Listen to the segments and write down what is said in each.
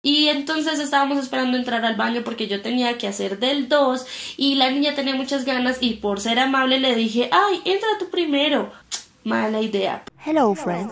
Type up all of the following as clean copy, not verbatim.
Y entonces estábamos esperando entrar al baño porque yo tenía que hacer del 2 y la niña tenía muchas ganas y por ser amable le dije, ay, entra tú primero. Mala idea. Hello, friends.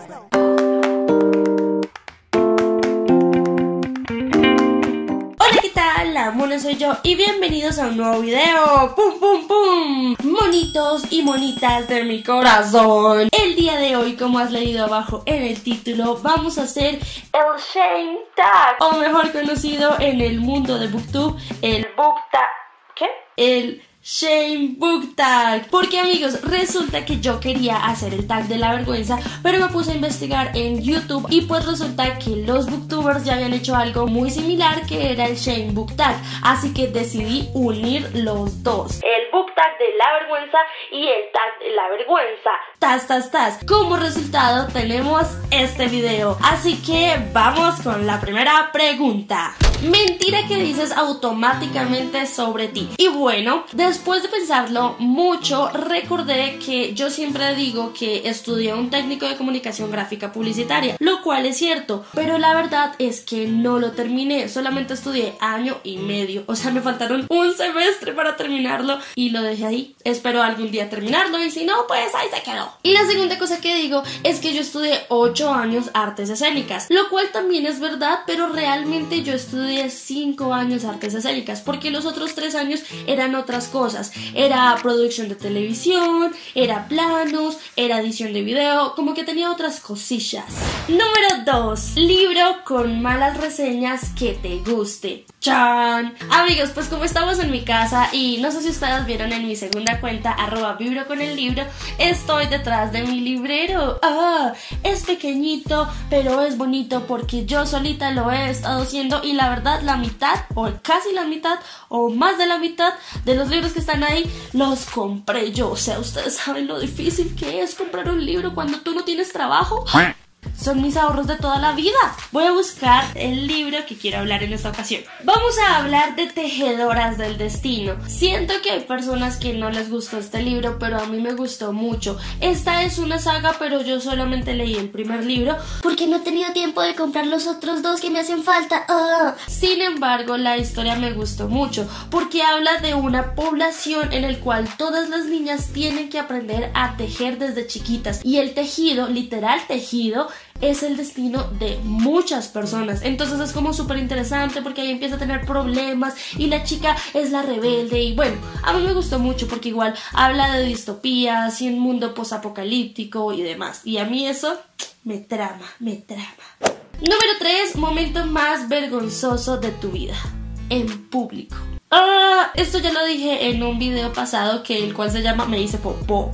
Hola, ¿qué tal? La mona soy yo y bienvenidos a un nuevo video. ¡Pum, pum, pum! Monitos y monitas de mi corazón. El día de hoy, como has leído abajo en el título, vamos a hacer el Shame Tag, o mejor conocido en el mundo de BookTube, el Book Tag. ¿Qué? El Shame Book Tag. Porque amigos, resulta que yo quería hacer el tag de la vergüenza, pero me puse a investigar en YouTube y pues resulta que los booktubers ya habían hecho algo muy similar, que era el Shame Book Tag. Así que decidí unir los dos, el Book Tag de la vergüenza y el tag de la vergüenza. Tas. Como resultado tenemos este video. Así que vamos con la primera pregunta. Mentira que dices automáticamente sobre ti. Y bueno, después de pensarlo mucho, recordé que yo siempre digo que estudié un técnico de comunicación gráfica publicitaria, lo cual es cierto, pero la verdad es que no lo terminé, solamente estudié año y medio, o sea, me faltaron un semestre para terminarlo y lo dejé ahí. Espero algún día terminarlo y si no, pues ahí se quedó. Y la segunda cosa que digo es que yo estudié 8 años artes escénicas, lo cual también es verdad, pero realmente yo estudié 5 años artes escénicas, porque los otros 3 años eran otras cosas. Era producción de televisión, era planos, era edición de video, como que tenía otras cosillas. Número 2. Libro con malas reseñas que te guste. ¡Chan! Amigos, pues como estamos en mi casa y no sé si ustedes vieron en mi segunda cuenta, @vibroconellibro, estoy detrás de mi librero. Es pequeñito, pero es bonito porque yo solita lo he estado haciendo y la verdad la mitad, o casi la mitad, o más de la mitad de los libros que están ahí los compré yo. O sea, ustedes saben lo difícil que es comprar un libro cuando tú no tienes trabajo. Son mis ahorros de toda la vida. Voy a buscar el libro que quiero hablar en esta ocasión. Vamos a hablar de Tejedoras del Destino. Siento que hay personas que no les gustó este libro, pero a mí me gustó mucho. Esta es una saga, pero yo solamente leí el primer libro porque no he tenido tiempo de comprar los otros dos que me hacen falta. Sin embargo, la historia me gustó mucho porque habla de una población en el cual todas las niñas tienen que aprender a tejer desde chiquitas. Y el tejido, literal tejido, es el destino de muchas personas. Entonces es como súper interesante porque ahí empieza a tener problemas y la chica es la rebelde. Y bueno, a mí me gustó mucho porque igual habla de distopías y un mundo posapocalíptico y demás. Y a mí eso me trama. Número 3. Momento más vergonzoso de tu vida. En público. Esto ya lo dije en un video pasado, que el cual se llama Me hice popó.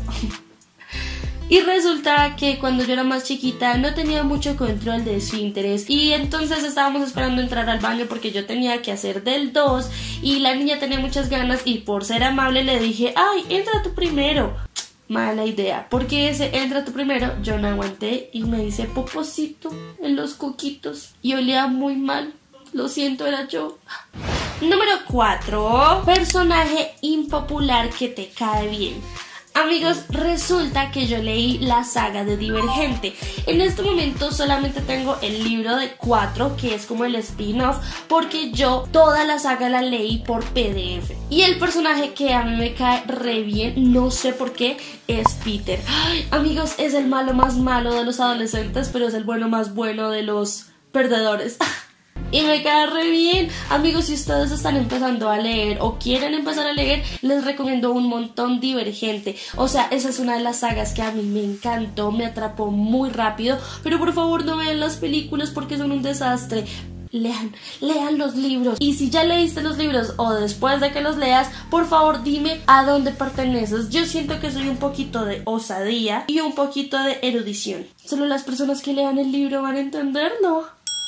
Y resulta que cuando yo era más chiquita no tenía mucho control de esfínteres y entonces estábamos esperando entrar al baño porque yo tenía que hacer del 2 y la niña tenía muchas ganas y por ser amable le dije, ay, entra tú primero. Mala idea, porque ese entra tú primero yo no aguanté y me hice poposito en los coquitos y olía muy mal. Lo siento, era yo. Número 4. Personaje impopular que te cae bien. Amigos, resulta que yo leí la saga de Divergente. En este momento solamente tengo el libro de 4, que es como el spin-off, porque yo toda la saga la leí por PDF. Y el personaje que a mí me cae re bien, no sé por qué, es Peter. Ay, amigos, es el malo más malo de los adolescentes, pero es el bueno más bueno de los perdedores. Y me cae re bien. Amigos, si ustedes están empezando a leer o quieren empezar a leer, les recomiendo un montón Divergente. O sea, esa es una de las sagas que a mí me encantó, me atrapó muy rápido. Pero por favor no vean las películas porque son un desastre. Lean los libros. Y si ya leíste los libros o después de que los leas, por favor dime a dónde perteneces. Yo siento que soy un poquito de osadía y un poquito de erudición. Solo las personas que lean el libro van a entenderlo.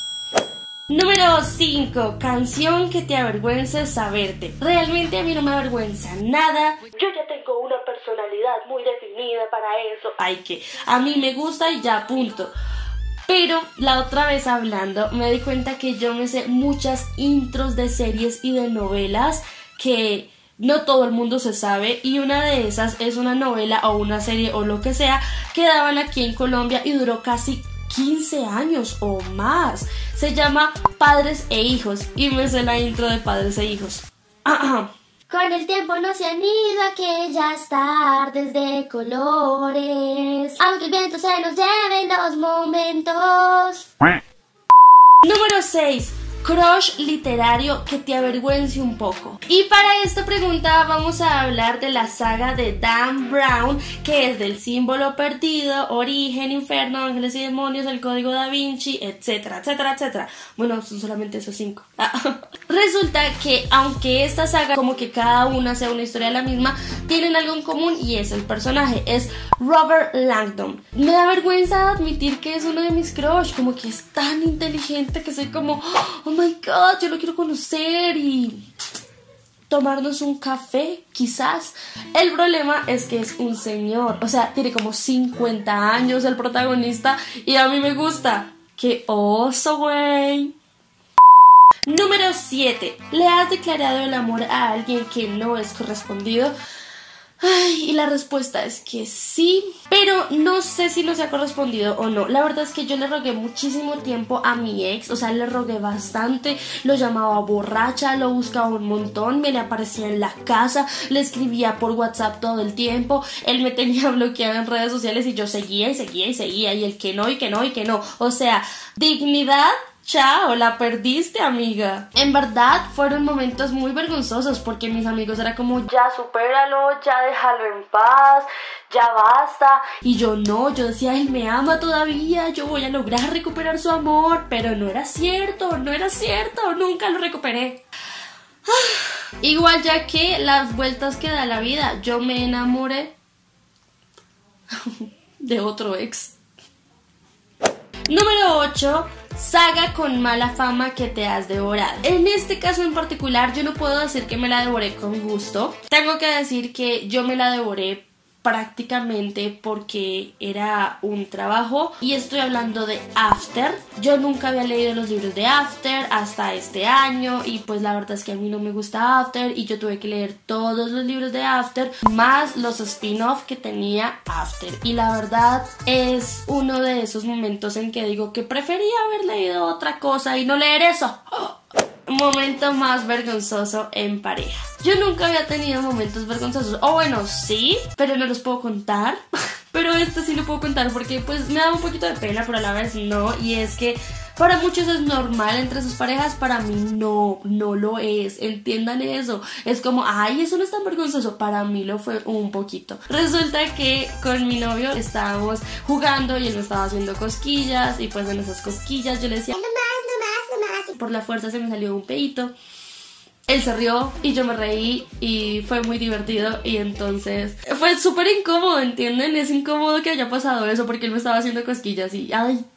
Número 5. Canción que te avergüence saberte. Realmente a mí no me avergüenza nada. Yo ya tengo una personalidad muy definida para eso. Ay, que a mí me gusta y ya, punto. Pero la otra vez hablando me di cuenta que yo me sé muchas intros de series y de novelas que no todo el mundo se sabe, y una de esas es una novela o una serie o lo que sea que daban aquí en Colombia y duró casi 15 años o más. Se llama Padres e Hijos y me sé la intro de Padres e Hijos. Con el tiempo no se han ido aquellas tardes de colores, aunque el viento se nos lleve en los momentos. Número 6. Crush literario que te avergüence un poco. Y para esta pregunta vamos a hablar de la saga de Dan Brown, que es del símbolo perdido, Origen, Infierno, Ángeles y Demonios, El Código Da Vinci, etcétera, etcétera, etcétera. Bueno, son solamente esos 5. Resulta que aunque esta saga, como que cada una sea una historia de la misma, tienen algo en común y es el personaje, es Robert Langdon. Me da vergüenza admitir que es uno de mis crush, como que es tan inteligente que soy como, oh my god, yo lo quiero conocer y tomarnos un café, quizás. El problema es que es un señor, o sea, tiene como 50 años el protagonista y a mí me gusta. ¡Qué oso, güey! Número 7. ¿Le has declarado el amor a alguien que no es correspondido? Ay, y la respuesta es que sí, pero no sé si no se ha correspondido o no. La verdad es que yo le rogué muchísimo tiempo a mi ex, o sea, le rogué bastante, lo llamaba borracha, lo buscaba un montón, me le aparecía en la casa, le escribía por WhatsApp todo el tiempo, él me tenía bloqueado en redes sociales y yo seguía y seguía y seguía, y el que no, y que no, y que no. O sea, dignidad. Chao, la perdiste, amiga. En verdad, fueron momentos muy vergonzosos porque mis amigos era como, ya supéralo, ya déjalo en paz, ya basta. Y yo no, yo decía, él me ama todavía, yo voy a lograr recuperar su amor. Pero no era cierto, no era cierto, nunca lo recuperé. Igual ya que las vueltas que da la vida, yo me enamoré de otro ex. Número 8. Saga con mala fama que te has devorado. En este caso en particular yo no puedo decir que me la devoré con gusto. Tengo que decir que yo me la devoré prácticamente porque era un trabajo y estoy hablando de After. Yo nunca había leído los libros de After hasta este año y pues la verdad es que a mí no me gusta After y yo tuve que leer todos los libros de After más los spin-off que tenía After y la verdad es uno de esos momentos en que digo que prefería haber leído otra cosa y no leer eso. Momento más vergonzoso en pareja. Yo nunca había tenido momentos vergonzosos. O bueno, sí, pero no los puedo contar. Pero este sí lo puedo contar porque pues me da un poquito de pena, pero a la vez no. Y es que para muchos es normal entre sus parejas, para mí no lo es. Entiendan eso. Es como, ay, eso no es tan vergonzoso. Para mí lo fue un poquito. Resulta que con mi novio estábamos jugando y él me estaba haciendo cosquillas. Y pues en esas cosquillas yo le decía, por la fuerza se me salió un peito. Él se rió y yo me reí y fue muy divertido y entonces fue súper incómodo, ¿entienden? Es incómodo que haya pasado eso porque él me estaba haciendo cosquillas y ay,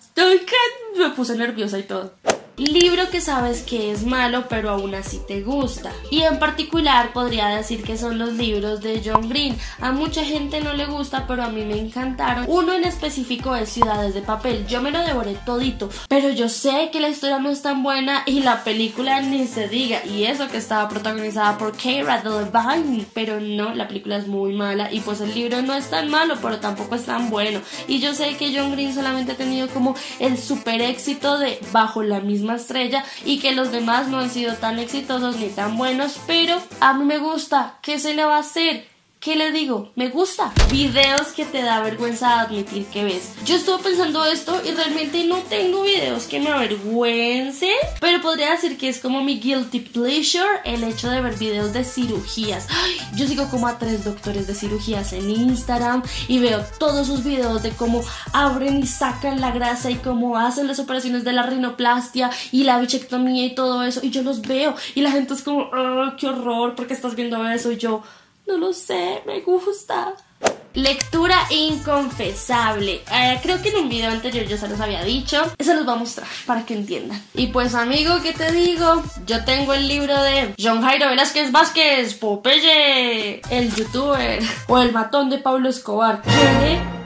me puse nerviosa y todo. Libro que sabes que es malo pero aún así te gusta. Y en particular podría decir que son los libros de John Green. A mucha gente no le gusta pero a mí me encantaron. Uno en específico es Ciudades de Papel. Yo me lo devoré todito, pero yo sé que la historia no es tan buena y la película ni se diga. Y eso que estaba protagonizada por Keira Delevingne, pero no, la película es muy mala y pues el libro no es tan malo pero tampoco es tan bueno. Y yo sé que John Green solamente ha tenido como el super éxito de Bajo la misma estrella y que los demás no han sido tan exitosos ni tan buenos, pero a mí me gusta. ¿Qué se le va a hacer? ¿Qué le digo? Me gusta. Videos que te da vergüenza admitir que ves. Yo estuve pensando esto y realmente no tengo videos que me avergüencen, pero podría decir que es como mi guilty pleasure el hecho de ver videos de cirugías. Ay, yo sigo como a 3 doctores de cirugías en Instagram y veo todos sus videos de cómo abren y sacan la grasa y cómo hacen las operaciones de la rinoplastia y la bichectomía y todo eso, y yo los veo y la gente es como, oh, qué horror, ¿por qué estás viendo eso? Y yo, no lo sé, me gusta. Lectura inconfesable. Creo que en un video anterior yo se los había dicho. Se los voy a mostrar para que entiendan. Y pues amigo, ¿qué te digo? Yo tengo el libro de John Jairo Velázquez Vázquez, Popeye, el youtuber, o el matón de Pablo Escobar. ¿Qué?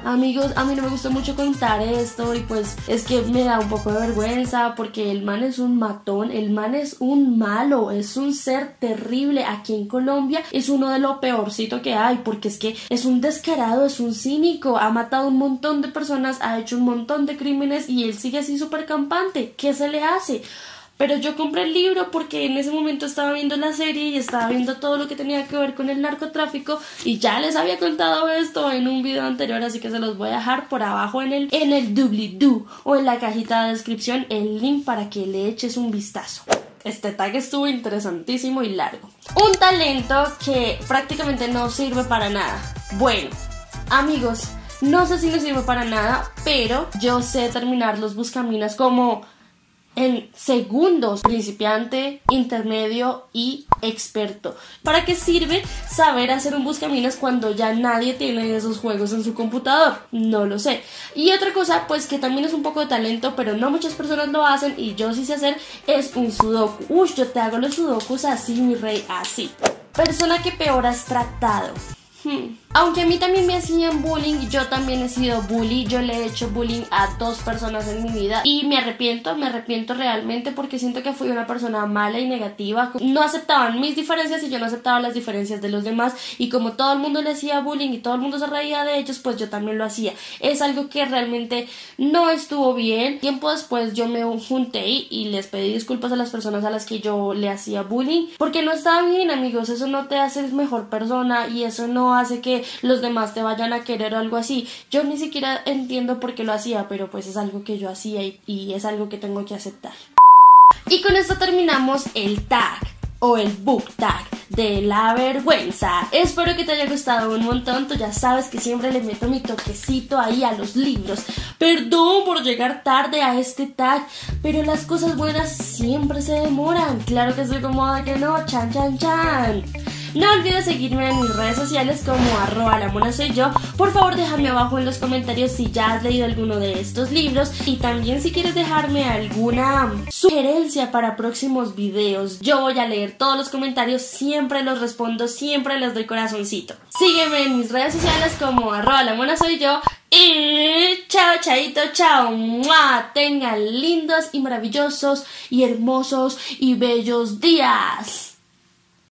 Amigos, a mí no me gusta mucho contar esto y pues es que me da un poco de vergüenza porque el man es un matón, el man es un malo, es un ser terrible. Aquí en Colombia es uno de lo peorcito que hay porque es que es un descarado, es un cínico, ha matado un montón de personas, ha hecho un montón de crímenes y él sigue así súper campante. ¿Qué se le hace? Pero yo compré el libro porque en ese momento estaba viendo la serie y estaba viendo todo lo que tenía que ver con el narcotráfico y ya les había contado esto en un video anterior, así que se los voy a dejar por abajo en el doobly-doo o en la cajita de descripción el link para que le eches un vistazo. Este tag estuvo interesantísimo y largo. Un talento que prácticamente no sirve para nada. Bueno, amigos, no sé si no sirve para nada, pero yo sé terminar los buscaminas como en segundos, principiante, intermedio y experto. ¿Para qué sirve saber hacer un buscaminas cuando ya nadie tiene esos juegos en su computador? No lo sé. Y otra cosa, pues que también es un poco de talento, pero no muchas personas lo hacen y yo sí sé hacer, es un sudoku. Uy, yo te hago los sudokus así, mi rey, así. Persona que peor has tratado. Aunque a mí también me hacían bullying, yo también he sido bully, yo le he hecho bullying a 2 personas en mi vida y me arrepiento realmente porque siento que fui una persona mala y negativa. No aceptaban mis diferencias y yo no aceptaba las diferencias de los demás y como todo el mundo le hacía bullying y todo el mundo se reía de ellos, pues yo también lo hacía. Es algo que realmente no estuvo bien. Tiempo después yo me junté y les pedí disculpas a las personas a las que yo le hacía bullying porque no estaba bien, amigos, eso no te hace mejor persona y eso no hace que los demás te vayan a querer o algo así. Yo ni siquiera entiendo por qué lo hacía, pero pues es algo que yo hacía y es algo que tengo que aceptar. Y con esto terminamos el tag o el book tag de la vergüenza. Espero que te haya gustado un montón. Tú ya sabes que siempre le meto mi toquecito ahí a los libros. Perdón por llegar tarde a este tag, pero las cosas buenas siempre se demoran. Claro que estoy como de que no, chan chan chan. No olvides seguirme en mis redes sociales como @lamonasoyyo. Por favor, déjame abajo en los comentarios si ya has leído alguno de estos libros y también si quieres dejarme alguna sugerencia para próximos videos. Yo voy a leer todos los comentarios, siempre los respondo, siempre les doy corazoncito. Sígueme en mis redes sociales como @lamonasoyyo y chao, chaito, chao. ¡Mua! Tengan lindos y maravillosos y hermosos y bellos días.